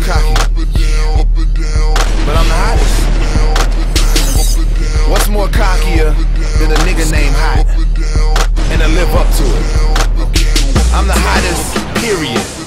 cocky, but I'm the hottest. What's more cockier than a nigga named Hot? And to live up to it. I'm the hottest, period.